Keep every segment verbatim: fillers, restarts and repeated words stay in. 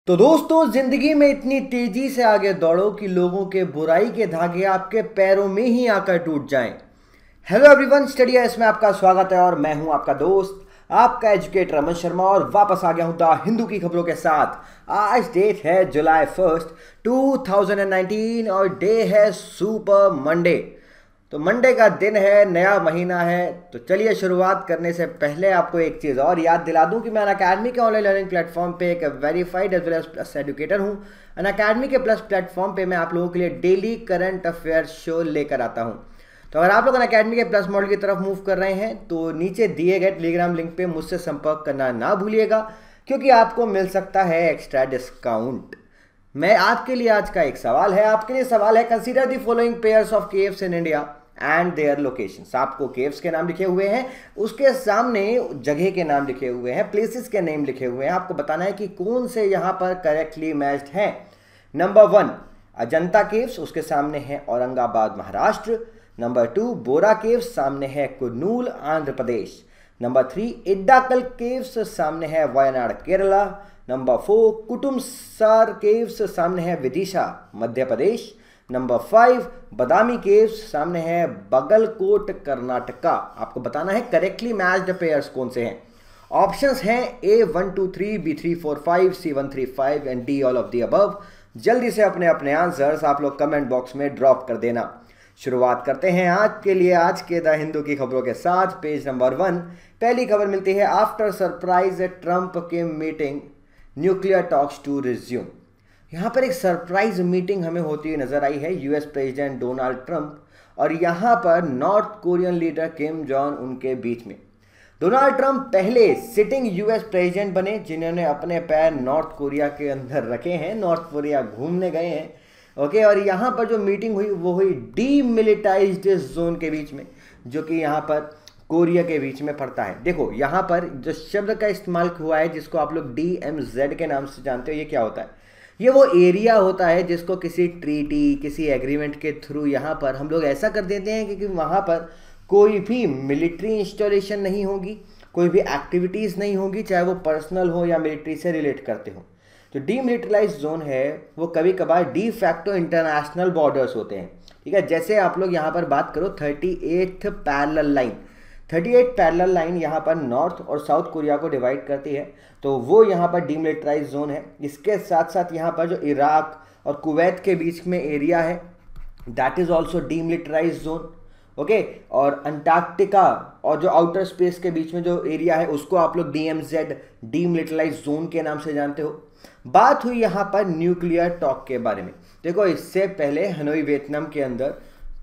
तो दोस्तों, जिंदगी में इतनी तेजी से आगे दौड़ो कि लोगों के बुराई के धागे आपके पैरों में ही आकर टूट जाएं। हेलो एवरीवन, स्टडी आईएएस में आपका स्वागत है और मैं हूं आपका दोस्त, आपका एजुकेटर अमन शर्मा, और वापस आ गया हूं द हिंदू की खबरों के साथ। आज डेट है July first two thousand nineteen और डे है सुपर मंडे। तो मंडे का दिन है, नया महीना है। तो चलिए, शुरुआत करने से पहले आपको एक चीज़ और याद दिला दूं कि मैं अनअकैडमी के ऑनलाइन लर्निंग प्लेटफॉर्म पे एक verified as well as plus educator हूं। अनअकैडमी के प्लस प्लेटफॉर्म पे मैं आप लोगों के लिए डेली करंट अफेयर शो लेकर आता हूं। तो अगर आप लोग अनअकैडमी के प्लस मॉडल की तरफ मूव कर रहे हैं तो नीचे दिए गए टेलीग्राम लिंक पे मुझसे संपर्क करना ना भूलिएगा, क्योंकि आपको मिल सकता है एक्स्ट्रा डिस्काउंट। मैं आपके लिए आज का एक सवाल है, आपके लिए सवाल है, consider the following pairs of caves in India and their locations. आपको केव्स के नाम लिखे हुए हैं, उसके सामने जगह के नाम लिखे हुए हैं, प्लेसेस के नेम लिखे हुए हैं। आपको बताना है कि कौन से यहां पर करेक्टली मैच्ड हैं। नंबर वन अजंता केव्स, उसके सामने है Aurangabad Maharashtra. Number two Borra caves, सामने है Kurnool Andhra Pradesh. Number three Edakkal caves, सामने है Wayanad Kerala. Number four Kutumsar caves, सामने है Vidisha Madhya Pradesh. Number five Badami caves, सामने है बगलकोट कर्नाटका। आपको बताना है करेक्टली मैच्ड पेयर्स कौन से हैं। ऑप्शंस हैं A one two three, B three four five, C one three five and D all of the above. जल्दी से अपने अपने आंसर्स आप लोग कमेंट बॉक्स में ड्रॉप कर देना। शुरुआत करते हैं आज के लिए आज के द हिंदू की खबरों के साथ। पेज नंबर वन, पहली खबर मिलती है, आफ्टर सरप्राइज ट्रंप के meeting nuclear talks to resume. यहाँ पर एक सरप्राइज मीटिंग हमें होती हुई नजर आई है यूएस प्रेसिडेंट डोनाल्ड ट्रंप और यहाँ पर North Korean leader Kim Jong Un के बीच में। डोनाल्ड ट्रंप पहले सिटिंग यूएस प्रेसिडेंट बने जिन्होंने अपने पैर नॉर्थ कोरिया के अंदर रखे हैं, नॉर्थ कोरिया घूमने गए हैं। ओके, और यहाँ पर जो मीटिंग हुई वो हुई डीमिलिटाइज्ड जोन के बीच में, जो कि यहाँ पर कोरिया के बीच में पड़ता है। देखो, यहाँ पर जो शब्द का इस्तेमाल हुआ है जिसको आप लोग डी एम जेड के नाम से जानते हो, ये क्या होता है? ये वो एरिया होता है जिसको किसी ट्रीटी, किसी एग्रीमेंट के थ्रू यहाँ पर हम लोग ऐसा कर देते हैं कि वहाँ पर कोई भी मिलिट्री इंस्टॉलेशन नहीं होगी, कोई भी एक्टिविटीज़ नहीं होगी, चाहे वो पर्सनल हो या मिलिट्री से रिलेट करते हो। जो डीमिलिटराइज्ड जोन है वो कभी कभार डी फैक्टो इंटरनेशनल बॉर्डर्स होते हैं। ठीक है, जैसे आप लोग यहाँ पर बात करो thirty eighth parallel line, thirty eight parallel line यहाँ पर नॉर्थ और साउथ कोरिया को डिवाइड करती है, तो वो यहाँ पर डीमिलिटराइज्ड जोन है। इसके साथ साथ यहाँ पर जो इराक और कुवैत के बीच में एरिया है that is also demilitarised zone. Okay, और अंटार्कटिका और जो आउटर स्पेस के बीच में जो एरिया है उसको आप लोग D M Z demilitarised zone के नाम से जानते हो। बात हुई यहाँ पर न्यूक्लियर टॉक के बारे में। देखो, इससे पहले हनोई वियतनाम के अंदर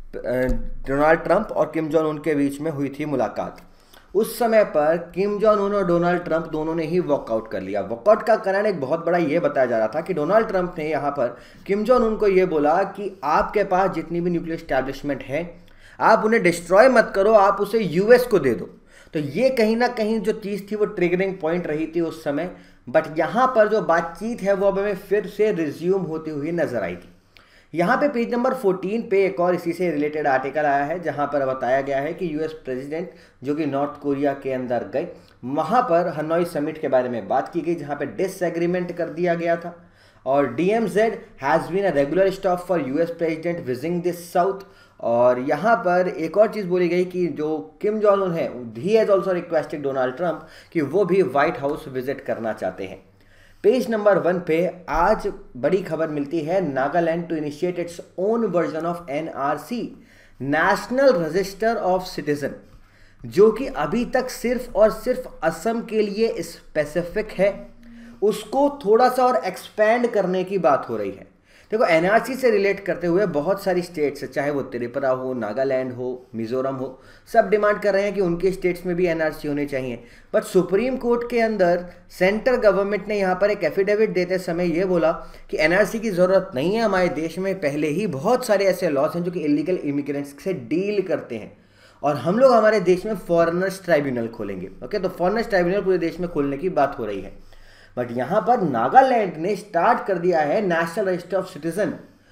डोनाल्ड ट्रंप और किम जोंग उन के बीच में हुई थी मुलाकात। उस समय पर किम जोंग उन और डोनाल्ड ट्रंप दोनों ने ही वॉकआउट कर लिया। वॉकआउट का कारण एक बहुत बड़ा ये बताया जा रहा था कि डोनाल्ड ट्रंप ने यहाँ पर किम जोंग उन को ये बोला कि आपके पास जितनी भी न्यूक्लियर स्टैब्लिशमेंट है आप उन्हें डिस्ट्रॉय मत करो, आप उसे यूएस को दे दो। तो ये कहीं ना कहीं जो चीज़ थी वो ट्रिगरिंग पॉइंट रही थी उस समय। बट यहाँ पर जो बातचीत है वो अब हमें फिर से रिज्यूम होती हुई नजर आई थी। यहाँ पे पेज नंबर फोर्टीन पे एक और इसी से रिलेटेड आर्टिकल आया है जहाँ पर बताया गया है कि यूएस प्रेसिडेंट जो कि नॉर्थ कोरिया के अंदर गए, वहाँ पर हनोई समिट के बारे में बात की गई जहाँ पे डिसएग्रीमेंट कर दिया गया था। और D M Z has been a regular stop for US president visiting this south. और यहाँ पर एक और चीज़ बोली गई कि जो किम जोंग उन है, he has also requested Donald Trump कि वो भी व्हाइट हाउस विजिट करना चाहते हैं। पेज नंबर वन पे आज बड़ी खबर मिलती है, Nagaland to initiate its own version of N R C, national register of citizen, जो कि अभी तक सिर्फ और सिर्फ असम के लिए स्पेसिफिक है, उसको थोड़ा सा और एक्सपैंड करने की बात हो रही है। देखो, एनआरसी से रिलेट करते हुए बहुत सारी स्टेट्स, चाहे वो त्रिपुरा हो, नागालैंड हो, मिजोरम हो, सब डिमांड कर रहे हैं कि उनके स्टेट्स में भी एनआरसी होने चाहिए। बट सुप्रीम कोर्ट के अंदर सेंट्रल गवर्नमेंट ने यहाँ पर एक एफिडेविट देते समय ये बोला कि एनआरसी की ज़रूरत नहीं है, हमारे देश में पहले ही बहुत सारे ऐसे लॉज हैं जो कि इलीगल इमिग्रेंट्स से डील करते हैं और हम लोग हमारे देश में फॉरेनर्स ट्राइब्यूनल खोलेंगे। ओके, तो फॉरेनर्स ट्राइब्यूनल पूरे देश में खोलने की बात हो रही है। बट यहाँ पर नागालैंड ने स्टार्ट कर दिया है नेशनल रजिस्टर ऑफ सिटीजन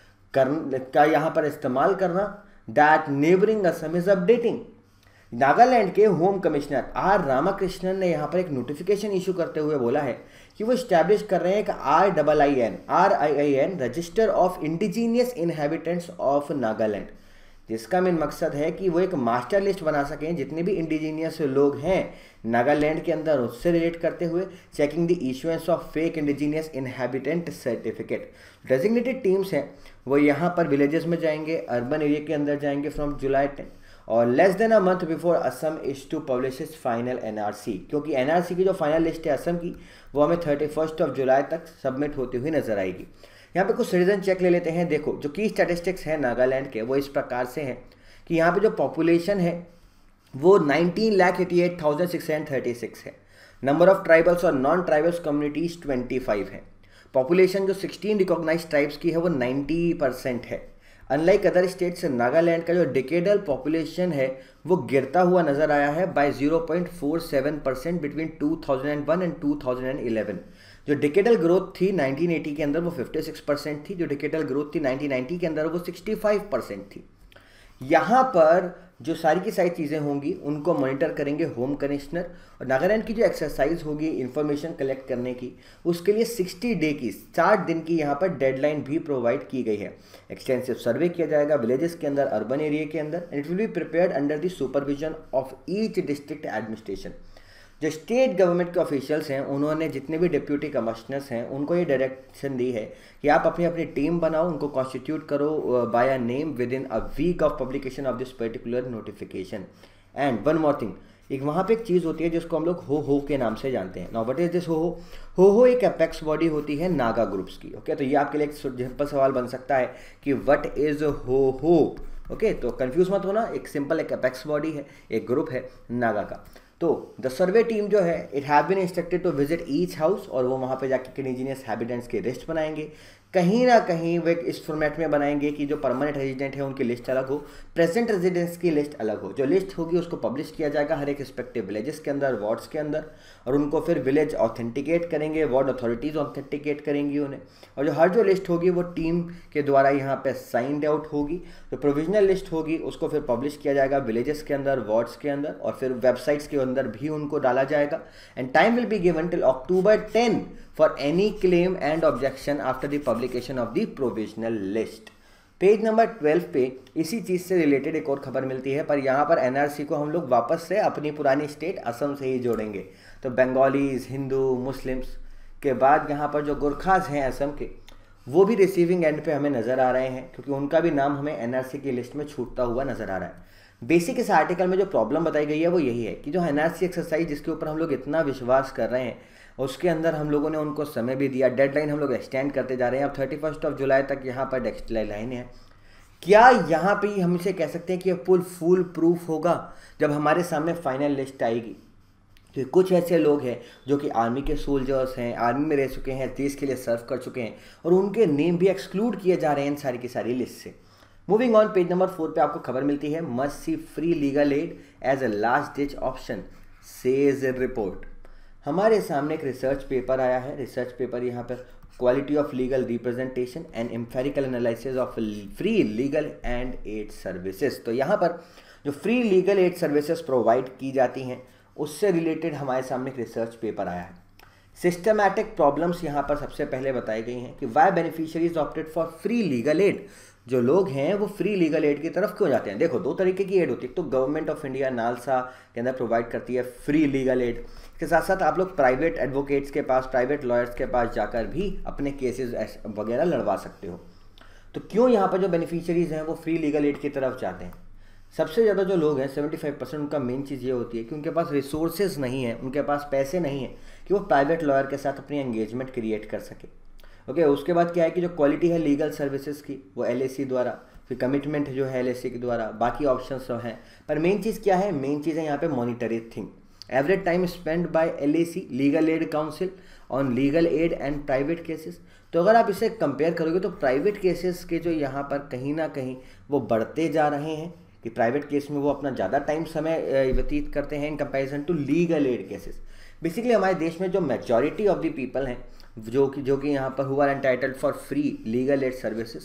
का यहाँ पर इस्तेमाल करना, that neighbouring Assam is updating. Nagaland के होम कमिश्नर आर रामाकृष्णन ने यहाँ पर एक नोटिफिकेशन इशू करते हुए बोला है कि वो इस्टेब्लिश कर रहे हैं एक R double I N R I I N register of indigenous inhabitants of Nagaland, जिसका मेन मकसद है कि वो एक मास्टर लिस्ट बना सकें जितने भी इंडिजीनियस लोग हैं नागालैंड के अंदर, उससे रिलेट करते हुए checking the issuance of fake indigenous inhabitant certificate. Designated teams हैं वो यहाँ पर विलेजेस में जाएंगे, अर्बन एरिया के अंदर जाएंगे फ्रॉम जुलाई टेन, और less than a month before Assam is to publish is final NRC, क्योंकि एनआरसी की जो फाइनल लिस्ट है असम की वो हमें थर्टी फर्स्ट ऑफ जुलाई तक सबमिट होती हुई नजर आएगी। यहाँ पे कुछ सिटीजन चेक ले लेते हैं। देखो जो की स्टैटिस्टिक्स है नागालैंड के वो इस प्रकार से हैं कि यहाँ पे जो पॉपुलेशन है वो nineteen lakh eighty eight thousand six hundred thirty six है। नंबर ऑफ ट्राइबल्स और non tribals communities twenty five है। पॉपुलेशन जो सिक्सटीन रिकॉग्नाइज ट्राइब्स की है वो नाइन्टी परसेंट है। अनलाइक अदर स्टेट्स नागालैंड का जो डिकेडल पॉपुलेशन है वो गिरता हुआ नजर आया है by zero point four seven percent between two thousand one and two thousand eleven. जो डिकेडल ग्रोथ थी नाइनटीन एटी के अंदर वो फिफ्टी सिक्स परसेंट थी, जो डिकेडल ग्रोथ थी नाइनटीन नाइंटी के अंदर वो सिक्सटी फाइव परसेंट थी। यहाँ पर जो सारी की सारी चीज़ें होंगी उनको मॉनिटर करेंगे होम कमिश्नर, और नागालैंड की जो एक्सरसाइज होगी इंफॉर्मेशन कलेक्ट करने की उसके लिए सिक्सटी डे की साठ दिन की यहाँ पर डेडलाइन भी प्रोवाइड की गई है। एक्सटेंसिव सर्वे किया जाएगा विलेजेस के अंदर, अर्बन एरिया के अंदर, and it will be prepared under the supervision of each district administration. जो स्टेट गवर्नमेंट के ऑफिशियल्स हैं उन्होंने जितने भी डिप्यूटी कमिश्नर्स हैं उनको ये डायरेक्शन दी है कि आप अपनी अपनी टीम बनाओ, उनको कॉन्स्टिट्यूट करो by a name within a week of publication of this particular notification. And one more thing, एक वहाँ पे एक चीज़ होती है जिसको हम लोग हो हो के नाम से जानते हैं। नाउ व्हाट इज दिस हो हो? हो हो एक अपेक्स बॉडी होती है नागा ग्रुप्स की। ओके, तो ये आपके लिए एक सिंपल सवाल बन सकता है कि व्हाट इज हो हो। ओके, तो कंफ्यूज मत होना, एक सिंपल एक अपेक्स बॉडी है, एक ग्रुप है नागा का। तो द सर्वे टीम जो है it have been instructed to visit each house, और वो वहाँ पे जाके इंडिजीनियस हैबिटेंट्स की लिस्ट बनाएंगे। कहीं ना कहीं वे इस फॉर्मेट में बनाएंगे कि जो परमानेंट रेजिडेंट है उनकी लिस्ट अलग हो, प्रेजेंट रेजिडेंट्स की लिस्ट अलग हो। जो लिस्ट होगी उसको पब्लिश किया जाएगा हर एक रिस्पेक्टिव विलेजेस के अंदर, वार्ड्स के अंदर, और उनको फिर विलेज ऑथेंटिकेट करेंगे, वार्ड अथॉरिटीज़ ऑथेंटिकेट करेंगी उन्हें, और जो हर जो लिस्ट होगी वो टीम के द्वारा यहाँ पे साइंड आउट होगी। जो प्रोविजनल लिस्ट होगी उसको फिर पब्लिश किया जाएगा विलेजेस के अंदर, वार्ड्स के अंदर, और फिर वेबसाइट्स के अंदर भी उनको डाला जाएगा। And time will be given till October ten for any claim and objection after the publication of the provisional list। Page number twelve पे इसी चीज़ से रिलेटेड एक और खबर मिलती है, पर यहाँ पर एनआरसी को हम लोग वापस से अपनी पुरानी स्टेट असम से ही जोड़ेंगे। तो बंगालीज, हिंदू, मुस्लिम्स के बाद यहाँ पर जो गोरखाज हैं असम के वो भी रिसीविंग एंड पे हमें नज़र आ रहे हैं, क्योंकि उनका भी नाम हमें एनआरसी की लिस्ट में छूटता हुआ नज़र आ रहा है। बेसिक इस आर्टिकल में जो प्रॉब्लम बताई गई है वो यही है कि जो एनआरसी एक्सरसाइज जिसके ऊपर हम लोग इतना विश्वास कर रहे हैं उसके अंदर हम लोगों ने उनको समय भी दिया, डेडलाइन हम लोग एक्सटेंड करते जा रहे हैं। अब थर्टी फर्स्ट ऑफ जुलाई तक यहाँ पर डेडलाइन है। क्या यहाँ पे हम इसे कह सकते हैं कि फुल फुल प्रूफ होगा जब हमारे सामने फाइनल लिस्ट आएगी? तो कुछ ऐसे लोग हैं जो कि आर्मी के सोल्जर्स हैं, आर्मी में रह चुके हैं, देश के लिए सर्व कर चुके हैं, और उनके नेम भी एक्सक्लूड किए जा रहे हैं इन सारी की सारी लिस्ट से। Moving on, page number four पे आपको खबर मिलती है, must see free legal aid as a last ditch option says report. हमारे सामने एक रिसर्च पेपर आया है। रिसर्च पेपर यहाँ पर quality of legal representation and empirical analysis of free legal and aid services. तो यहाँ पर जो free legal aid services provide की जाती हैं उससे रिलेटेड हमारे सामने एक रिसर्च पेपर आया है। सिस्टमैटिक प्रॉब्लम्स यहाँ पर सबसे पहले बताई गई हैं कि why beneficiaries opted for free legal aid. जो लोग हैं वो फ्री लीगल एड की तरफ क्यों जाते हैं? देखो, दो तरीके की एड होती है। तो गवर्नमेंट ऑफ इंडिया नालसा के अंदर प्रोवाइड करती है फ्री लीगल एड, इसके साथ साथ आप लोग प्राइवेट एडवोकेट्स के पास, प्राइवेट लॉयर्स के पास जाकर भी अपने केसेस वगैरह लड़वा सकते हो। तो क्यों यहाँ पर जो बेनिफिशियरीज हैं वो फ्री लीगल एड की तरफ जाते हैं? सबसे ज़्यादा जो लोग हैं सेवेंटी फाइव परसेंट उनका मेन चीज़ ये होती है कि उनके पास रिसोर्सेज नहीं है, उनके पास पैसे नहीं है कि वो प्राइवेट लॉयर के साथ अपनी एंगेजमेंट क्रिएट कर सके। ओके okay, उसके बाद क्या है कि जो क्वालिटी है लीगल सर्विसेज की वो एलएसी द्वारा, फिर कमिटमेंट जो है एलएसी के द्वारा, बाकी ऑप्शंस जो हैं। पर मेन चीज़ क्या है? मेन चीज़ है यहाँ पे monetary thing. Average time spend by LAC legal aid council on legal aid and private cases. तो अगर आप इसे कंपेयर करोगे तो प्राइवेट केसेस के जो यहाँ पर कहीं ना कहीं वो बढ़ते जा रहे हैं, कि प्राइवेट केस में वो अपना ज़्यादा टाइम समय व्यतीत करते हैं in comparison to legal aid cases. Basically हमारे देश में जो मेजॉरिटी ऑफ द पीपल हैं जो कि जो कि यहाँ पर हुआ entitled for free legal aid services,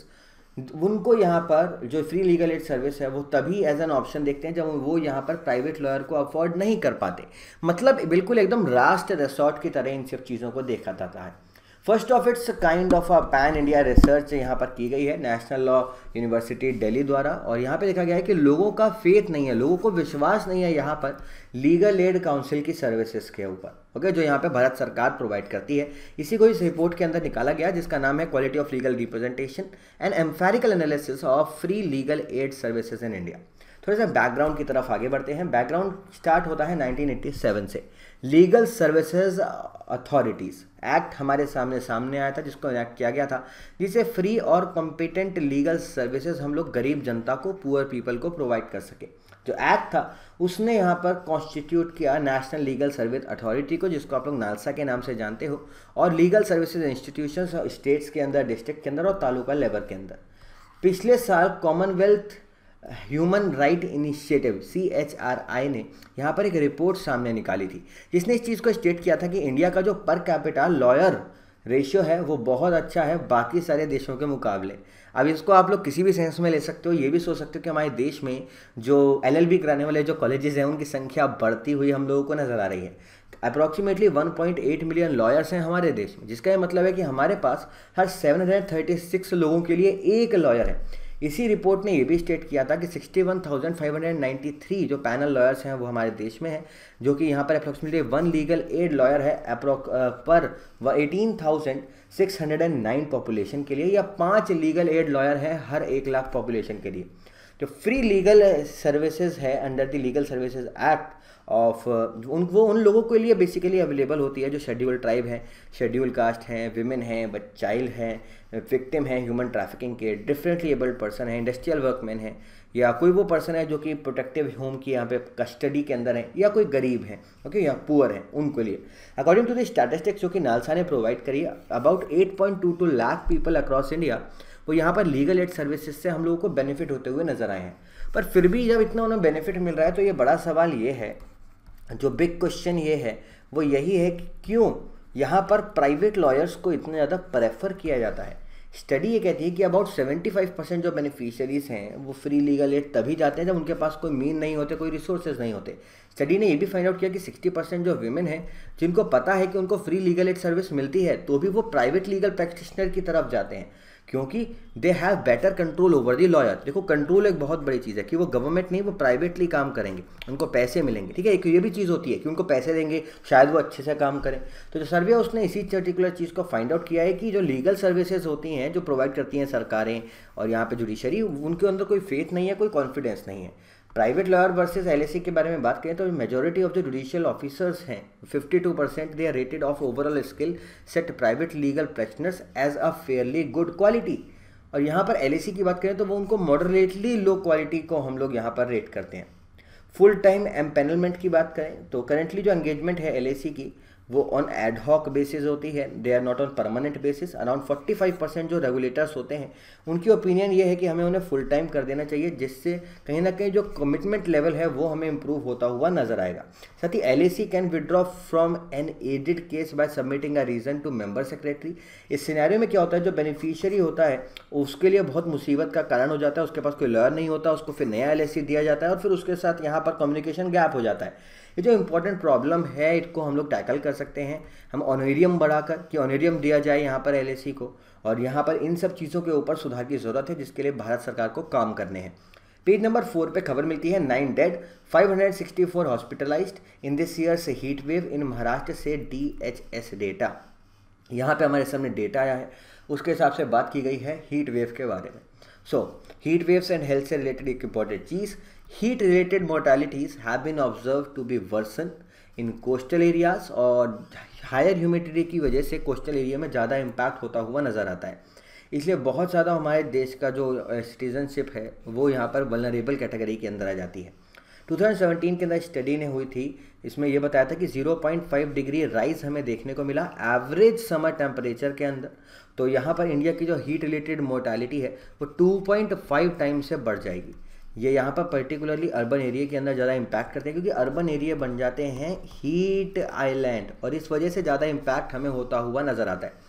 उनको यहाँ पर जो फ्री लीगल एड सर्विस है वो तभी एज एन ऑप्शन देखते हैं जब वो यहाँ पर प्राइवेट लॉयर को अफोर्ड नहीं कर पाते। मतलब बिल्कुल एकदम लास्ट रिसॉर्ट की तरह इन सब चीज़ों को देखा जाता है। First of it's kind of a pan India research यहाँ पर की गई है नेशनल लॉ यूनिवर्सिटी दिल्ली द्वारा, और यहाँ पे देखा गया है कि लोगों का फेथ नहीं है, लोगों को विश्वास नहीं है यहाँ पर लीगल एड काउंसिल की सर्विसेज के ऊपर, ओके, जो यहाँ पे भारत सरकार प्रोवाइड करती है। इसी को इस रिपोर्ट के अंदर निकाला गया जिसका नाम है quality of legal representation and empirical analysis of free legal aid services in India. थोड़ा सा बैकग्राउंड की तरफ आगे बढ़ते हैं। बैकग्राउंड स्टार्ट होता है नाइनटीन एटी सेवन से। लीगल सर्विसेज अथॉरिटीज़ एक्ट हमारे सामने सामने आया था, जिसको इनेक्ट किया गया था, जिसे फ्री और कॉम्पिटेंट लीगल सर्विसेज हम लोग गरीब जनता को, पुअर पीपल को प्रोवाइड कर सके। जो एक्ट था उसने यहाँ पर कॉन्स्टिट्यूट किया नेशनल लीगल सर्विस अथॉरिटी को, जिसको आप लोग नालसा के नाम से जानते हो, और लीगल सर्विसेज इंस्टीट्यूशंस स्टेट्स के अंदर, डिस्ट्रिक्ट के अंदर और तालुका लेवल के अंदर। पिछले साल Commonwealth human right initiative C H R I ने यहाँ पर एक रिपोर्ट सामने निकाली थी, जिसने इस चीज़ को स्टेट किया था कि इंडिया का जो पर कैपिटा लॉयर रेशियो है वो बहुत अच्छा है बाकी सारे देशों के मुकाबले। अब इसको आप लोग किसी भी सेंस में ले सकते हो, ये भी सोच सकते हो कि हमारे देश में जो एल एल बी कराने वाले जो कॉलेजेस हैं उनकी संख्या बढ़ती हुई हम लोगों को नज़र आ रही है। Approximately one point eight million lawyers हैं हमारे देश में, जिसका ये मतलब है कि हमारे पास हर सेवन हंड्रेड थर्टी सिक्स लोगों के लिए एक लॉयर है। इसी रिपोर्ट ने ये भी स्टेट किया था कि sixty one thousand five hundred ninety three जो पैनल लॉयर्स हैं वो हमारे देश में हैं, जो कि यहाँ पर approximately one legal aid lawyer है approx per eighteen thousand six hundred nine population के लिए, या पाँच लीगल एड लॉयर है हर एक लाख पॉपुलेशन के लिए। जो फ्री लीगल सर्विसेज है under the legal services act of उन वो उन लोगों के लिए बेसिकली अवेलेबल होती है जो शेड्यूल ट्राइब हैं, शेड्यूल कास्ट हैं, विमेन हैं, बट चाइल्ड हैं, विक्टिम हैं ह्यूमन ट्रैफिकिंग के, डिफरेंटली एबल्ड पर्सन हैं, इंडस्ट्रियल वर्कमैन हैं, या कोई वो पर्सन है जो कि प्रोटेक्टिव होम की यहाँ पे कस्टडी के अंदर है, या कोई गरीब है, ओके, या पुअर है, उनको लिए। अकॉर्डिंग टू द स्टैटिस्टिक्स जो कि नालसा ने प्रोवाइड करी, about eight point two two lakh people across India वो यहाँ पर लीगल एड सर्विसेज से हम लोगों को बेनिफिट होते हुए नजर आए हैं। पर फिर भी जब इतना उन्हें बेनिफिट मिल रहा है तो ये बड़ा सवाल ये है, जो बिग क्वेश्चन ये है वो यही है कि क्यों यहाँ पर प्राइवेट लॉयर्स को इतना ज़्यादा प्रेफर किया जाता है। स्टडी ये कहती है कि अबाउट सेवेंटी फाइव परसेंट जो बेनिफिशियरीज हैं वो फ्री लीगल एड तभी जाते हैं जब उनके पास कोई मीन नहीं होते, कोई रिसोर्सेज नहीं होते। स्टडी ने ये भी फाइंड आउट किया कि सिक्सटी परसेंट जो विमेन हैं जिनको पता है कि उनको फ्री लीगल एड सर्विस मिलती है तो भी वो प्राइवेट लीगल प्रैक्टिशनर की तरफ जाते हैं, क्योंकि they have better control over the lawyer. देखो, कंट्रोल एक बहुत बड़ी चीज़ है कि वो गवर्नमेंट नहीं, वो प्राइवेटली काम करेंगे, उनको पैसे मिलेंगे, ठीक है। एक ये भी चीज़ होती है कि उनको पैसे देंगे शायद वो अच्छे से काम करें। तो जो सर्वे है उसने इसी पर्टिकुलर चीज़ को फाइंड आउट किया है कि जो लीगल सर्विसेज होती हैं जो प्रोवाइड करती हैं सरकारें और यहाँ पे जुडिशरी, उनके अंदर कोई फेथ नहीं है, कोई कॉन्फिडेंस नहीं है। प्राइवेट लॉयर वर्सेस एलएसी के बारे में बात करें तो मेजॉरिटी ऑफ जो जुडिशियल ऑफिसर्स हैं fifty two percent they are rated of overall skill set private legal practitioners as a fairly good quality. और यहाँ पर एलएसी की बात करें तो वो उनको मॉडरेटली लो क्वालिटी को हम लोग यहाँ पर रेट करते हैं। फुल टाइम एम्पेनलमेंट की बात करें तो करेंटली जो एंगेजमेंट है एलएसी की वो ऑन एड हॉक बेसिस होती है, they are not on permanent basis. Around forty five percent जो रेगुलेटर्स होते हैं उनकी ओपिनियन ये है कि हमें उन्हें फुल टाइम कर देना चाहिए, जिससे कहीं ना कहीं जो कमिटमेंट लेवल है वो हमें इंप्रूव होता हुआ नजर आएगा। साथ ही LAC can withdraw from an aided case by submitting a reason to member secretary. इस सिनेरियो में क्या होता है, जो बेनिफिशियरी होता है उसके लिए बहुत मुसीबत का कारण हो जाता है, उसके पास कोई लॉयर नहीं होता, उसको फिर नया एलएसी दिया जाता है और फिर उसके साथ यहाँ पर कम्युनिकेशन गैप हो जाता है। ये जो इंपॉर्टेंट प्रॉब्लम है इसको हम लोग टैकल कर सकते हैं, हम ऑनरेरियम बढ़ाकर कि ऑनरेरियम दिया जाए यहाँ पर एलएसी को, और यहाँ पर इन सब चीज़ों के ऊपर सुधार की ज़रूरत है जिसके लिए भारत सरकार को काम करने हैं। पेज नंबर फोर पे खबर मिलती है nine dead five hundred sixty four hospitalised in this years heat wave in Maharashtra से डी एच एस डेटा। यहाँ पे हमारे सामने डेटा आया है, उसके हिसाब से बात की गई है हीट वेव के बारे में। So heat waves and health से रिलेटेड एक इंपॉर्टेंट चीज़, heat related mortalities have been observed to be worsen in coastal areas, और हायर ह्यूमिडिटी की वजह से कोस्टल एरिया में ज़्यादा इम्पैक्ट होता हुआ नज़र आता है। इसलिए बहुत ज़्यादा हमारे देश का जो सिटीजनशिप है वो यहाँ पर वल्नरेबल कैटेगरी के अंदर आ जाती है। टू थाउजेंड सेवेंटीन के अंदर स्टडी ने हुई थी, इसमें यह बताया था कि zero point five degree rise हमें देखने को मिला एवरेज समर टेम्परेचर के अंदर। तो यहाँ पर इंडिया की जो हीट रिलेटेड मोर्टालिटी है वो टू पॉइंट फाइव टाइम से बढ़ जाएगी। ये यहाँ पर पर्टिकुलरली अर्बन एरिया के अंदर ज़्यादा इम्पैक्ट करते हैं, क्योंकि अर्बन एरिया बन जाते हैं हीट आइलैंड और इस वजह से ज़्यादा इम्पैक्ट हमें होता हुआ नज़र आता है।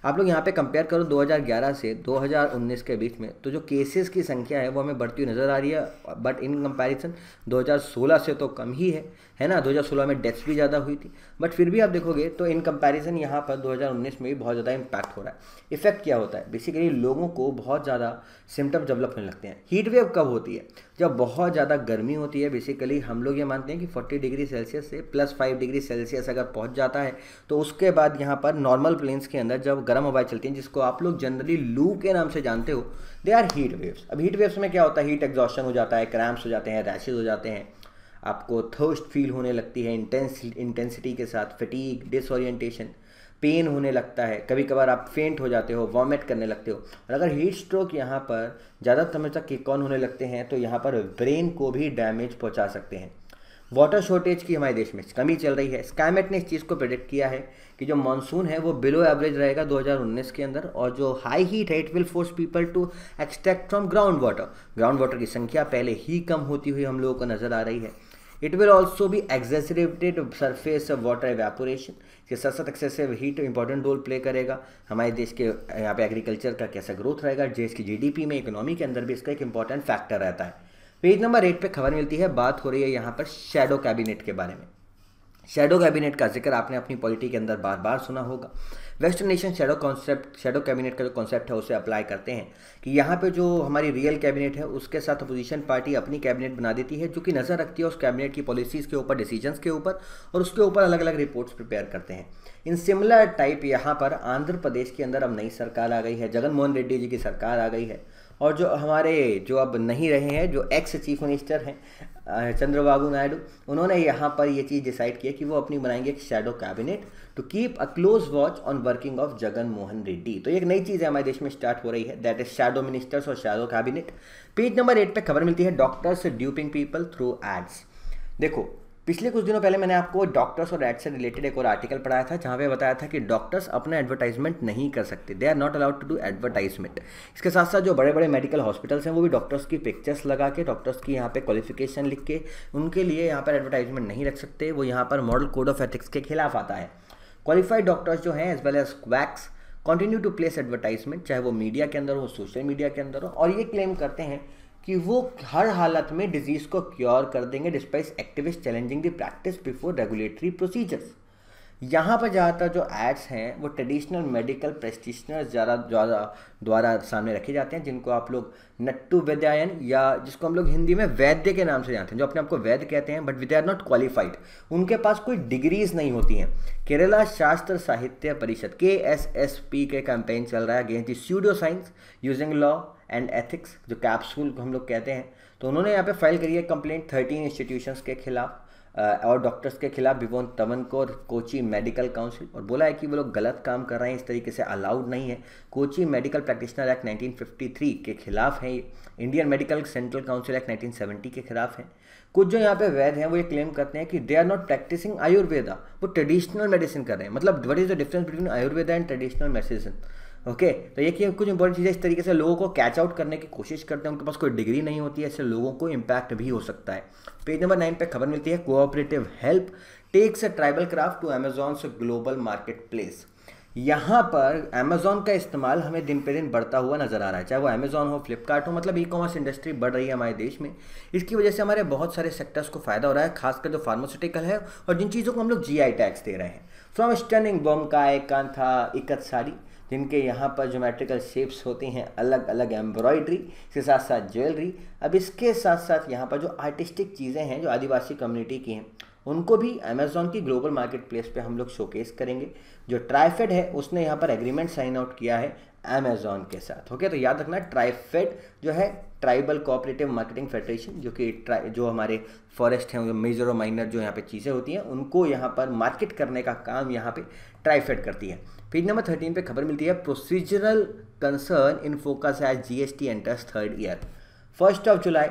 आप लोग यहाँ पे कंपेयर करो दो हज़ार ग्यारह से दो हज़ार उन्नीस के बीच में, तो जो केसेस की संख्या है वो हमें बढ़ती हुई नज़र आ रही है, बट इन कंपैरिजन दो हज़ार सोलह से तो कम ही है, है ना। दो हज़ार सोलह में डेथ्स भी ज़्यादा हुई थी, बट फिर भी आप देखोगे तो इन कंपैरिजन यहाँ पर दो हज़ार उन्नीस में भी बहुत ज़्यादा इम्पैक्ट हो रहा है। इफेक्ट क्या होता है, बेसिकली लोगों को बहुत ज़्यादा सिम्टम्स डेवलप होने लगते हैं। हीट वेव कब होती है, जब बहुत ज़्यादा गर्मी होती है। बेसिकली हम लोग ये मानते हैं कि चालीस डिग्री सेल्सियस से प्लस फाइव डिग्री सेल्सियस अगर पहुंच जाता है तो उसके बाद यहाँ पर नॉर्मल प्लेन्स के अंदर जब गर्म हवाएं चलती हैं, जिसको आप लोग जनरली लू के नाम से जानते हो, दे आर हीट वेव्स। अब हीट वेव्स में क्या होता है, हीट एग्जॉशन हो जाता है, क्रैम्प्स हो जाते हैं, रैशेज हो जाते हैं, आपको थर्स्ट फील होने लगती है इंटेंस इंटेंसिटी के साथ, फटीग, डिसओरिएंटेशन, पेन होने लगता है, कभी कभार आप फेंट हो जाते हो, वॉमिट करने लगते हो। और अगर हीट स्ट्रोक यहाँ पर ज़्यादा समय तक किक ऑन होने लगते हैं तो यहाँ पर ब्रेन को भी डैमेज पहुँचा सकते हैं। वाटर शॉर्टेज की हमारे देश में कमी चल रही है। स्काईमेट ने इस चीज़ को प्रेडिक्ट किया है कि जो मानसून है वो बिलो एवरेज रहेगा दो हज़ार उन्नीस के अंदर, और जो हाई हीट है it will force people to extract from ground water. Ground water की संख्या पहले ही कम होती हुई हम लोगों को नज़र आ रही है। इट विल ऑल्सो भी एक्सेसरेटेड सरफेस वाटर एवेपोरेशन, इसके साथ साथ excessive heat important role play करेगा। हमारे देश के यहाँ पे एग्रीकल्चर का कैसा ग्रोथ रहेगा, देश की जीडीपी में, इकोनॉमी के अंदर भी इसका एक इंपॉर्टेंट फैक्टर रहता है। पेज नंबर एट पे खबर मिलती है, बात हो रही है यहाँ पर शैडो कैबिनेट के बारे में। शैडो कैबिनेट का जिक्र आपने अपनी पॉलिटी के अंदर बार बार सुना होगा। Western nation shadow concept, shadow cabinet का जो कॉन्सेप्ट है उसे अप्लाई करते हैं कि यहाँ पे जो हमारी रियल कैबिनेट है उसके साथ अपोजिशन पार्टी अपनी कैबिनेट बना देती है, जो कि नज़र रखती है उस कैबिनेट की पॉलिसीज़ के ऊपर, डिसीजंस के ऊपर, और उसके ऊपर अलग अलग रिपोर्ट्स प्रिपेयर करते हैं। इन सिमिलर टाइप यहाँ पर आंध्र प्रदेश के अंदर अब नई सरकार आ गई है, जगन मोहन रेड्डी जी की सरकार आ गई है, और जो हमारे जो अब नहीं रहे हैं, जो एक्स चीफ मिनिस्टर हैं चंद्रबाबू नायडू, उन्होंने यहाँ पर ये चीज़ डिसाइड किया कि वो अपनी बनाएंगे एक shadow cabinet to keep a close watch on working of Jagan Mohan Reddy. तो ये एक नई चीज़ है हमारे देश में स्टार्ट हो रही है, दैट इज शैडो मिनिस्टर्स और shadow cabinet. Page number eight पे खबर मिलती है, doctors duping people through ads. देखो, पिछले कुछ दिनों पहले मैंने आपको डॉक्टर्स और एड से रिलेटेड एक और आर्टिकल पढ़ाया था, जहाँ पे बताया था कि डॉक्टर्स अपना एडवर्टाइजमेंट नहीं कर सकते, they are not allowed to do advertisement. इसके साथ साथ जो बड़े बड़े मेडिकल हॉस्पिटल्स हैं वो भी डॉक्टर्स की पिक्चर्स लगा के, डॉक्टर्स की यहाँ पे क्वालिफिकेशन लिख के उनके लिए यहाँ पर एडवर्टाइजमेंट नहीं रख सकते, वो यहाँ पर मॉडल कोड ऑफ एथिक्स के खिलाफ आता है। क्वालिफाइड डॉक्टर्स जो हैं as well as quacks continue to place advertisement, चाहे वो मीडिया के अंदर हो, सोशल मीडिया के अंदर हो, और ये क्लेम करते हैं कि वो हर हालत में डिजीज़ को क्योर कर देंगे despite activist challenging the practice before regulatory procedures. यहाँ पर ज़्यादातर जो एड्स हैं वो ट्रेडिशनल मेडिकल प्रैक्टिशनर्स ज़्यादा ज़्यादा द्वारा सामने रखे जाते हैं, जिनको आप लोग नट्टू वैद्यायन या जिसको हम लोग हिंदी में वैद्य के नाम से जानते हैं, जो अपने आप को वैद्य कहते हैं, but they are not qualified, उनके पास कोई डिग्रीज नहीं होती हैं। केरला शास्त्र Sahitya Parishad K S S P के कैंपेन चल रहा है against the pseudo science using law and ethics, जो कैप्सूल को हम लोग कहते हैं। तो उन्होंने यहाँ पे फाइल करी है कंप्लेंट थर्टीन इंस्टीट्यूशंस के खिलाफ और डॉक्टर्स के खिलाफ, विवोन तवन को और कोची मेडिकल काउंसिल, और बोला है कि वो लोग गलत काम कर रहे हैं, इस तरीके से अलाउड नहीं है। Kochi medical practitioner act nineteen fifty three के खिलाफ है, Indian medical central council act nineteen seventy के खिलाफ है। कुछ जो यहाँ पे वैद्य हैं वो ये क्लेम करते हैं कि they are not practising Ayurveda, वो ट्रेडिशनल मेडिसिन कर रहे हैं। मतलब what is the difference between Ayurveda and traditional medicine? Okay okay, तो ये कि कुछ इंपॉर्टेंट चीज़ें इस तरीके से लोगों को कैच आउट करने की कोशिश करते हैं, उनके पास कोई डिग्री नहीं होती है, इससे लोगों को इम्पैक्ट भी हो सकता है। पेज नंबर नाइन पे खबर मिलती है, cooperative help takes a tribal craft to Amazon से ग्लोबल मार्केट प्लेस। यहाँ पर अमेजॉन का इस्तेमाल हमें दिन पे दिन बढ़ता हुआ नजर आ रहा है, चाहे वो अमेजॉन हो, फ्लिपकार्ट हो, मतलब ई कॉमर्स इंडस्ट्री बढ़ रही है हमारे देश में। इसकी वजह से हमारे बहुत सारे सेक्टर्स को फायदा हो रहा है, खासकर जो फार्मास्यूटिकल है और जिन चीज़ों को हम लोग जी आई टैक्स दे रहे हैं। फ्रॉम स्टनिंग बोमकाय, कांथा, इकत साड़ी, जिनके यहाँ पर ज्योमेट्रिकल शेप्स होती हैं, अलग अलग एम्ब्रॉयडरी, इसके साथ साथ ज्वेलरी। अब इसके साथ साथ यहाँ पर जो आर्टिस्टिक चीज़ें हैं जो आदिवासी कम्युनिटी की हैं, उनको भी अमेजॉन की ग्लोबल मार्केट प्लेस पे हम लोग शोकेस करेंगे। जो ट्राइफेड है उसने यहाँ पर एग्रीमेंट साइन आउट किया है अमेजॉन के साथ। ओके, तो याद रखना ट्राइफेड जो है ट्राइबल कोऑपरेटिव मार्केटिंग फेडरेशन, जो कि जो हमारे फॉरेस्ट हैं, मेजर और माइनर जो यहाँ पे चीज़ें होती हैं उनको यहाँ पर मार्केट करने का काम यहाँ पे ट्राइफेड करती है। पेज नंबर थर्टीन पे खबर मिलती है, procedural concern in focus as GST enters third year, first of July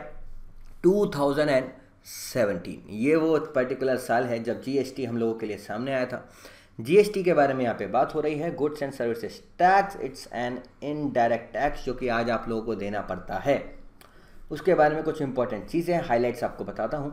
two thousand seventeen. ये वो पर्टिकुलर साल है जब जीएसटी हम लोगों के लिए सामने आया था। जीएसटी के बारे में यहाँ पे बात हो रही है, goods and services tax, it's an indirect tax जो कि आज आप लोगों को देना पड़ता है। उसके बारे में कुछ इंपॉर्टेंट चीज़ें हाईलाइट्स आपको बताता हूँ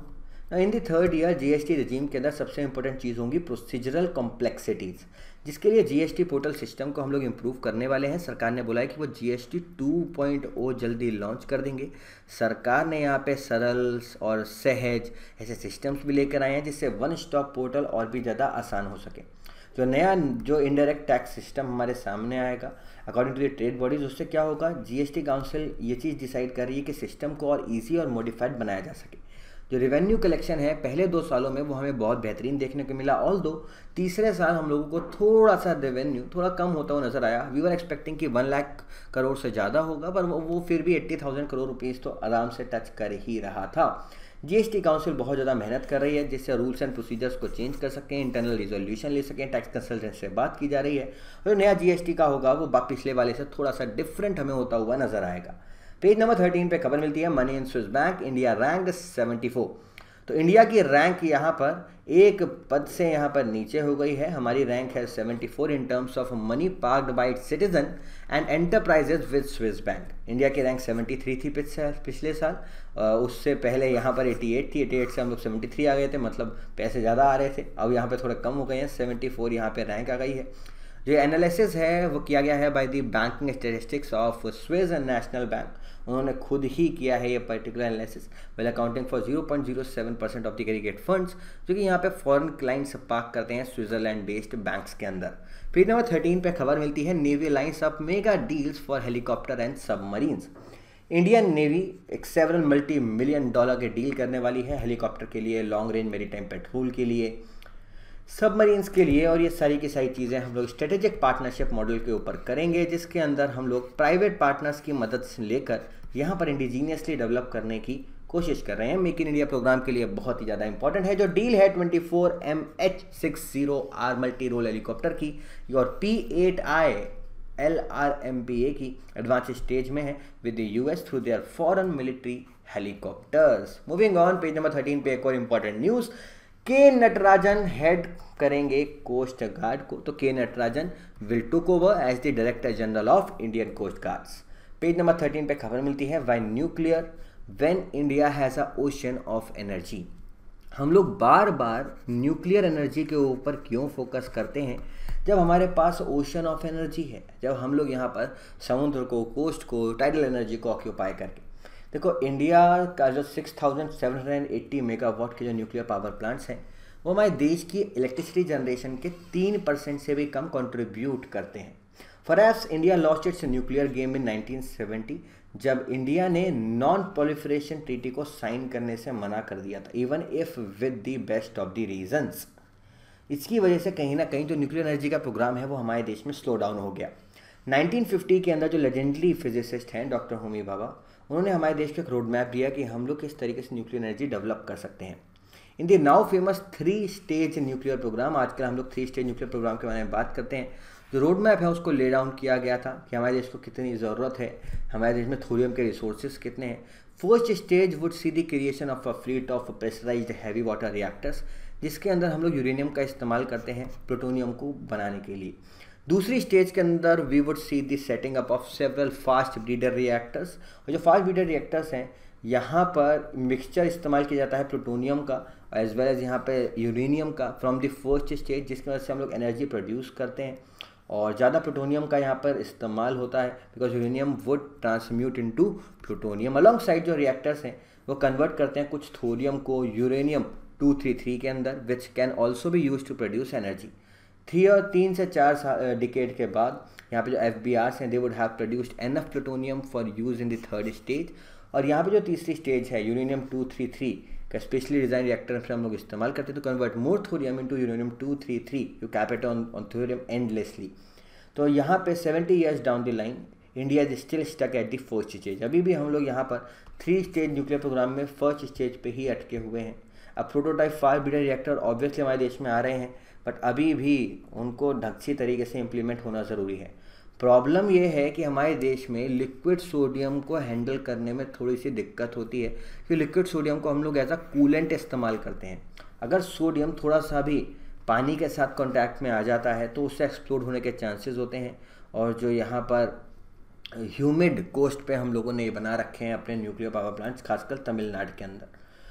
in the third year GST regime के अंदर सबसे इंपॉर्टेंट चीज़ होंगी प्रोसीजरल कॉम्प्लेक्सिटीज़, जिसके लिए जीएसटी पोर्टल सिस्टम को हम लोग इम्प्रूव करने वाले हैं। सरकार ने बोला है कि वो जीएसटी टू पॉइंट ओ जल्दी लॉन्च कर देंगे। सरकार ने यहाँ पे सरल और सहज ऐसे सिस्टम्स भी लेकर आए हैं जिससे वन स्टॉप पोर्टल और भी ज़्यादा आसान हो सके। जो नया जो इनडायरेक्ट टैक्स सिस्टम हमारे सामने आएगा according to the trade bodies, उससे क्या होगा, जीएसटी काउंसिल ये चीज़ डिसाइड कर रही है कि सिस्टम को और ईजी और मॉडिफाइड बनाया जा सके। जो रेवेन्यू कलेक्शन है पहले दो सालों में वो हमें बहुत बेहतरीन देखने को मिला, ऑल दो तीसरे साल हम लोगों को थोड़ा सा रेवेन्यू थोड़ा कम होता हुआ नजर आया। वी वर एक्सपेक्टिंग कि वन लाख करोड़ से ज़्यादा होगा, पर वो फिर भी एट्टी थाउजेंड करोड़ रुपीज़ तो आराम से टच कर ही रहा था। जीएसटी काउंसिल बहुत ज़्यादा मेहनत कर रही है जिससे रूल्स एंड प्रोसीजर्स को चेंज कर सकें, इंटरनल रिजोल्यूशन ले सकें, टैक्स कंसल्टेंट से बात की जा रही है। जो नया जीएसटी का होगा वो पिछले वाले से थोड़ा सा डिफरेंट हमें होता हुआ नजर आएगा। पेज नंबर थर्टीन पे खबर मिलती है money in Swiss bank India rank seventy four. तो इंडिया की रैंक यहाँ पर एक पद से यहाँ पर नीचे हो गई है। हमारी रैंक है seventy four in terms of money parked by citizen and enterprises with Swiss bank. India की रैंक सेवेंटी थ्री थी पिछले साल, उससे पहले यहाँ पर अठासी थी, अठासी से हम लोग सेवेंटी थ्री आ गए थे, मतलब पैसे ज़्यादा आ रहे थे। अब यहाँ पे थोड़े कम हो गए हैं, सेवेंटी फोर यहाँ पे रैंक आ गई है। जो एनालिसिस है वो किया गया है by the banking statistics of Swiss and national bank. उन्होंने खुद ही किया है ये particular analysis well accounting for zero point zero seven percent of the aggregate funds जो कि यहाँ पे फॉरेन क्लाइंट्स पार्क करते हैं स्विट्जरलैंड बेस्ड बैंक्स के अंदर। पेज नंबर थर्टीन पे खबर मिलती है navy lines up mega deals for helicopter and submarines. Indian navy एक सेवरल मल्टी मिलियन डॉलर के डील करने वाली है हेलीकॉप्टर के लिए, लॉन्ग रेंज मेरीटाइम पेट्रोल के लिए, सबमरीन्स के लिए, और ये सारी की सारी चीज़ें हम लोग स्ट्रेटेजिक पार्टनरशिप मॉडल के ऊपर करेंगे जिसके अंदर हम लोग प्राइवेट पार्टनर्स की मदद से लेकर यहाँ पर इंडिजीनियसली डेवलप करने की कोशिश कर रहे हैं। मेक इन इंडिया प्रोग्राम के लिए बहुत ही ज़्यादा इंपॉर्टेंट है। जो डील है twenty four M H sixty R multi role helicopter की और P eight I L R M P A की एडवांस स्टेज में है with the US through their foreign military helicopters. Moving on, page number thirteen पे एक और important news, K Natarajan head करेंगे coast guard को। तो K Natarajan will took over as the director general of Indian coast guards. Page number thirteen पे खबर मिलती है why nuclear when India has a ocean of energy. हम लोग बार बार न्यूक्लियर एनर्जी के ऊपर क्यों फोकस करते हैं जब हमारे पास ओशन ऑफ एनर्जी है, जब हम लोग यहाँ पर समुद्र को, कोस्ट को, टाइडल एनर्जी को ऑक्यूपाई करके। देखो इंडिया का जो six thousand seven hundred eighty megawatt के जो न्यूक्लियर पावर प्लांट्स हैं वो हमारे देश की इलेक्ट्रिसिटी जनरेशन के तीन परसेंट से भी कम कंट्रीब्यूट करते हैं। Forever India lost its nuclear game in nineteen seventy जब इंडिया ने नॉन प्रोलिफरेशन ट्रीटी को साइन करने से मना कर दिया था, even if with the best of the reasons. इसकी वजह से कहीं ना कहीं जो न्यूक्लियर एनर्जी का प्रोग्राम है वो हमारे देश में स्लो डाउन हो गया। नाइनटीन फिफ्टी के अंदर जो लेजेंडरी फिजिसिस्ट हैं डॉक्टर होमी भाभा, उन्होंने हमारे देश को एक रोड मैप दिया कि हम लोग किस तरीके से न्यूक्लियर एनर्जी डेवलप कर सकते हैं। In the now famous three stage nuclear programme, आजकल हम लोग थ्री स्टेज न्यूक्लियर प्रोग्राम के बारे में बात करते हैं। जो रोड मैप है उसको ले डाउन किया गया था कि हमारे देश को कितनी ज़रूरत है, हमारे देश में थोरियम के रिसोर्सेज कितने हैं। First stage would see the creation of a fleet of pressurised heavy water reactors जिसके अंदर हम लोग यूरेनियम का इस्तेमाल करते हैं प्लूटोनियम को बनाने के लिए। दूसरी स्टेज के अंदर we would see the setting up of several fast breeder reactors, और जो फास्ट ब्रीडर रिएक्टर्स हैं यहाँ पर मिक्सचर इस्तेमाल किया जाता है प्लूटोनियम का एज वेल एज यहाँ पे यूरेनियम का फ्रॉम द फर्स्ट स्टेज, जिसकी वजह से हम लोग एनर्जी प्रोड्यूस करते हैं और ज़्यादा प्लूटोनियम का यहाँ पर इस्तेमाल होता है because uranium would transmute into plutonium. Alongside जो रिएक्टर्स हैं वो कन्वर्ट करते हैं कुछ थोरियम को यूरेनियम टू थ्री थ्री के अंदर which can also be use to produce energy. Three और तीन से चार डिकेड के बाद यहाँ पे जो एफ बी आर्स हैं they would have produced enough plutonium for use in the third stage. और यहाँ पे जो तीसरी स्टेज है यूरेनियम टू थ्री थ्री का स्पेशली डिजाइन रिएक्टर से हम लोग इस्तेमाल करते हैं तो convert more thorium into uranium two three three you cap it on on thorium endlessly. तो यहाँ पे seventy years down the line India is still stuck at the first stage. अभी भी हम लोग यहाँ पर थ्री स्टेज न्यूक्लियर प्रोग्राम में फर्स्ट स्टेज पे ही अटके हुए हैं। अब prototype fast breeder reactor obviously हमारे देश में आ रहे हैं बट अभी भी उनको ढंग तरीके से इम्प्लीमेंट होना ज़रूरी है। प्रॉब्लम ये है कि हमारे देश में लिक्विड सोडियम को हैंडल करने में थोड़ी सी दिक्कत होती है कि लिक्विड सोडियम को हम लोग एज अ कूलेंट इस्तेमाल करते हैं। अगर सोडियम थोड़ा सा भी पानी के साथ कांटेक्ट में आ जाता है तो उससे एक्सप्लोड होने के चांसेस होते हैं। और जो यहाँ पर ह्यूमिड कोस्ट पे हम लोगों ने ये बना रखे हैं अपने न्यूक्लियर पावर प्लांट्स, खासकर तमिलनाडु के अंदर,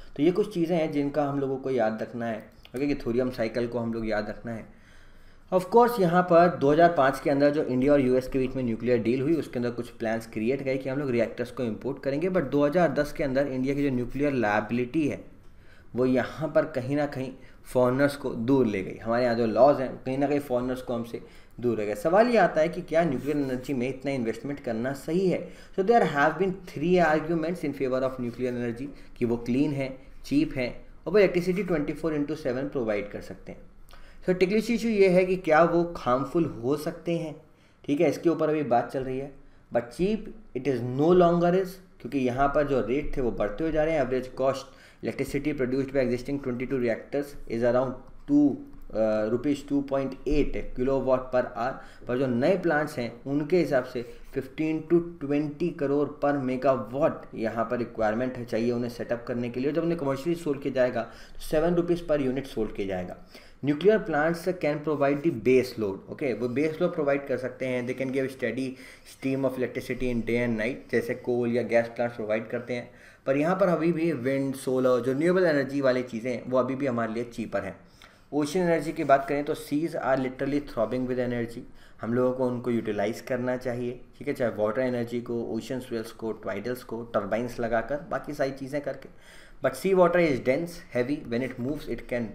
तो ये कुछ चीज़ें हैं जिनका हम लोगों को याद रखना है, ओके, कि थोरियम साइकिल को हम लोग याद रखना है। ऑफ कोर्स यहाँ पर दो हज़ार पाँच के अंदर जो इंडिया और यूएस के बीच में न्यूक्लियर डील हुई उसके अंदर कुछ प्लान्स क्रिएट गए कि हम लोग रिएक्टर्स को इंपोर्ट करेंगे, बट दो हज़ार दस के अंदर इंडिया की जो न्यूक्लियर लायबिलिटी है वो यहाँ पर कहीं ना कहीं फॉरेनर्स को दूर ले गई। हमारे यहाँ जो लॉज हैं कहीं ना कहीं फॉरेनर्स को हमसे दूर रह गए। सवाल ये आता है कि क्या न्यूक्लियर एनर्जी में इतना इन्वेस्टमेंट करना सही है? So there have been three arguments in favour of nuclear energy कि वो क्लीन है, चीप है और वो electricity twenty four into seven provide कर सकते हैं। सो टिकलिश इशू ये है कि क्या वो हार्मफुल हो सकते हैं, ठीक है, इसके ऊपर अभी बात चल रही है। But cheap it is no longer is, क्योंकि यहाँ पर जो रेट थे वो बढ़ते हुए जा रहे हैं। Average cost electricity produced by existing twenty two reactors is around two rupees two point eight kilo watt per hour, पर जो नए प्लांट्स हैं उनके हिसाब से फिफ्टीन टू ट्वेंटी करोड़ पर मेगा वाट यहाँ पर रिक्वायरमेंट है चाहिए उन्हें सेटअप करने के लिए। जब उन्हें कमर्शियली सोल्ड किया जाएगा तो seven rupees per unit sold किया जाएगा। Nuclear plants can provide the base load, okay, वो बेस लोड प्रोवाइड कर सकते हैं। They can give steady stream of electricity in day and night, जैसे कोल या गैस प्लांट्स प्रोवाइड करते हैं। पर यहाँ पर अभी भी विंड, सोलर, जो रिन्यूएबल एनर्जी वाली चीज़ें हैं वो अभी भी हमारे लिए चीपर हैं। ओशन एनर्जी की बात करें तो seas are literally throbbing with energy, हम लोगों को उनको यूटिलाइज करना चाहिए, ठीक है, चाहे वाटर एनर्जी को, ओशन स्वेल्स को, टाइडल्स को, टर्बाइंस लगाकर, बाकी सारी चीज़ें करके। But sea water is dense, heavy, when it moves it can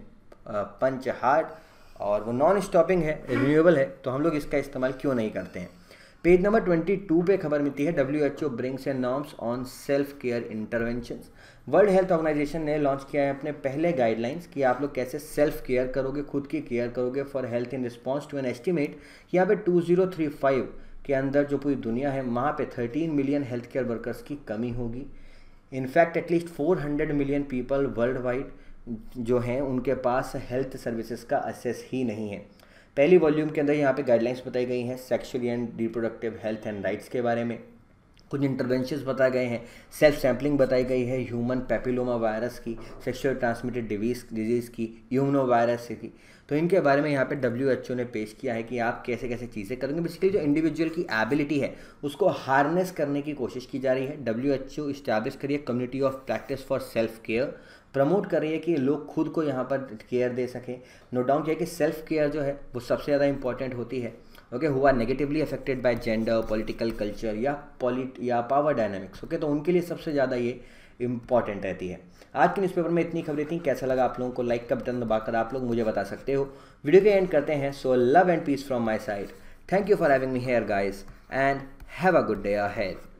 punch hard, और वो नॉन स्टॉपिंग है, रिन्यूएबल है, तो हम लोग इसका इस्तेमाल क्यों नहीं करते हैं। पेज नंबर ट्वेंटी टू पे खबर मिलती है W H O brings and norms on self care interventions. World Health Organization ने लॉन्च किया है अपने पहले गाइडलाइंस कि आप लोग कैसे सेल्फ केयर करोगे, खुद की केयर करोगे for health in response to an estimate कि यहाँ पे टू थाउज़ेंड थर्टी फाइव के अंदर जो पूरी दुनिया है वहाँ पे thirteen million health care workers की कमी होगी। In fact at least four hundred million people worldwide जो हैं उनके पास हेल्थ सर्विसेज का एक्सेस ही नहीं है। पहली वॉल्यूम के अंदर यहाँ पे गाइडलाइंस बताई गई हैं sexual and reproductive health and rights के बारे में, कुछ इंटरवेंशंस बताए गए हैं, सेल्फ सैम्पलिंग बताई गई है ह्यूमन पेपिलोमा वायरस की, सेक्सुअल ट्रांसमिटेड डिवीज डिजीज़ की, यूनो वायरस की। तो इनके बारे में यहाँ पे डब्ल्यू एच ओ ने पेश किया है कि आप कैसे कैसे चीज़ें करेंगे। बेसिकली जो इंडिविजुअल की एबिलिटी है उसको हार्नेस करने की कोशिश की जा रही है। डब्ल्यू एच ओ इस्टेब्लिश करिए community of practice for self care, promote कर रही है कि लोग खुद को यहाँ पर केयर दे सकें। नो डाउट है कि सेल्फ केयर जो है वो सबसे ज़्यादा इंपॉर्टेंट होती है, okay, who are negatively affected by gender, political culture या पॉलिट या पावर डायनामिक्स, ओके, तो उनके लिए सबसे ज़्यादा ये इंपॉर्टेंट रहती है। आज के न्यूज़पेपर में इतनी खबरें थी, कैसा लगा आप लोगों को? लाइक का बटन दबाकर आप लोग मुझे बता सकते हो। वीडियो के एंड करते हैं। So love and peace from my side, thank you for having me here guys and have a good day ahead.